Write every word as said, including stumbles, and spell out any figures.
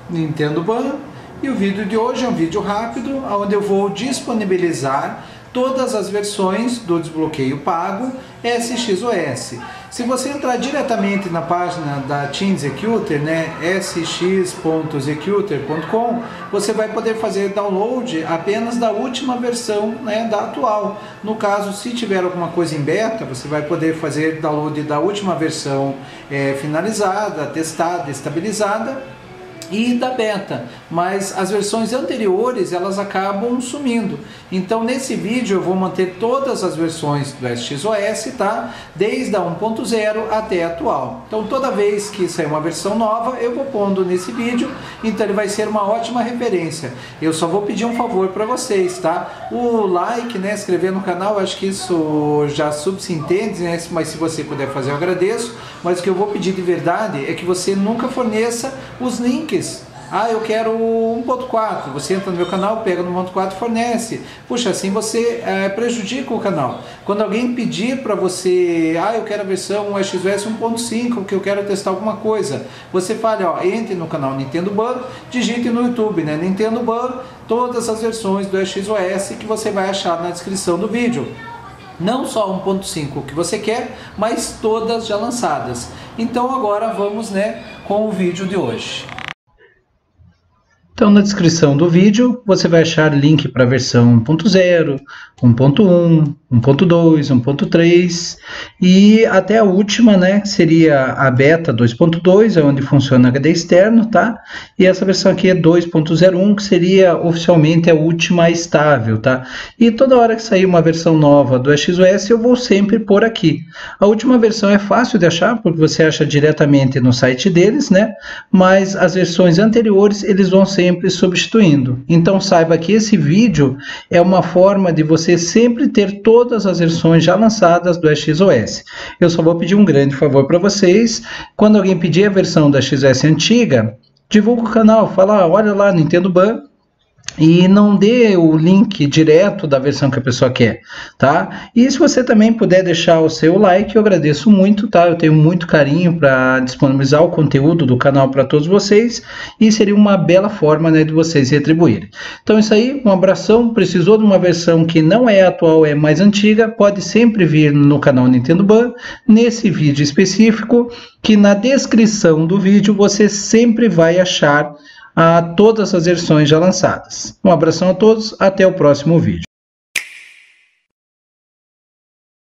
Nintendo Ban, e o vídeo de hoje é um vídeo rápido, onde eu vou disponibilizar todas as versões do desbloqueio pago S X O S. Se você entrar diretamente na página da TeamZecutr, né, s x ponto zecutr ponto com, você vai poder fazer download apenas da última versão, né, da atual. No caso, se tiver alguma coisa em beta, você vai poder fazer download da última versão é, finalizada, testada, estabilizada, e da beta, mas as versões anteriores elas acabam sumindo. Então nesse vídeo eu vou manter todas as versões do S X O S, tá? Desde a um ponto zero até a atual. Então toda vez que sair uma versão nova eu vou pondo nesse vídeo, então ele vai ser uma ótima referência. Eu só vou pedir um favor para vocês, tá? O like, né, inscrever no canal, acho que isso já subsintende, né? Mas se você puder fazer eu agradeço. Mas o que eu vou pedir de verdade é que você nunca forneça os links. Ah, eu quero um ponto quatro, você entra no meu canal, pega no um ponto quatro e fornece. Puxa, assim você é, prejudica o canal. Quando alguém pedir para você, ah, eu quero a versão S X O S um ponto cinco, que eu quero testar alguma coisa, você fala, ó, entre no canal Nintendo Ban, digite no YouTube, né, Nintendo Ban, todas as versões do S X O S que você vai achar na descrição do vídeo. Não só um ponto cinco que você quer, mas todas já lançadas. Então agora vamos, né, com o vídeo de hoje. Então na descrição do vídeo você vai achar link para a versão um ponto zero, um ponto um, um ponto dois, um ponto três e até a última, né, que seria a beta dois ponto dois, é onde funciona H D externo, tá? E essa versão aqui é dois ponto zero um, que seria oficialmente a última estável, tá? E toda hora que sair uma versão nova do S X O S eu vou sempre por aqui. A última versão é fácil de achar, porque você acha diretamente no site deles, né? Mas as versões anteriores eles vão sempre sempre substituindo. Então saiba que esse vídeo é uma forma de você sempre ter todas as versões já lançadas do S X O S. Eu só vou pedir um grande favor para vocês, quando alguém pedir a versão da S X O S antiga, divulga o canal, fala, olha lá, Nintendo Ban, e não dê o link direto da versão que a pessoa quer, tá? E se você também puder deixar o seu like, eu agradeço muito, tá? Eu tenho muito carinho para disponibilizar o conteúdo do canal para todos vocês e seria uma bela forma, né, de vocês retribuírem. Então é isso aí, um abração. Precisou de uma versão que não é atual, é mais antiga, pode sempre vir no canal Nintendo Ban, nesse vídeo específico, que na descrição do vídeo você sempre vai achar a todas as versões já lançadas. Um abração a todos, até o próximo vídeo.